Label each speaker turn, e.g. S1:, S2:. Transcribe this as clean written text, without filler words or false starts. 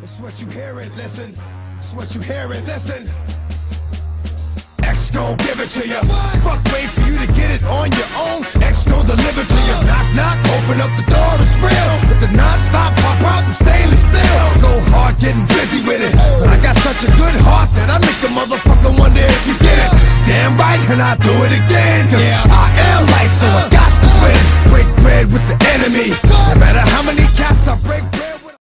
S1: It's what you hearin', listen. It's what you hearin', listen. X gon' give it to you. Fuck, wait for you to get it on your own. X gon' deliver to you. Knock, knock, open up the door, it's real. With the non-stop pop out from stainless steel. Go hard, getting busy with it. But I got such a good heart that I make a motherfucker wonder if you get it. Damn right, and I do it again. Cause I am life, so I got to win. Break bread with the enemy. No matter how many cats I break bread.